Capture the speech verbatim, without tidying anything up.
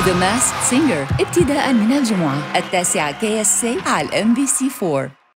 The Masked Singer ابتداء من الجمعة التاسعة كي اس سي على الام بي سي فور.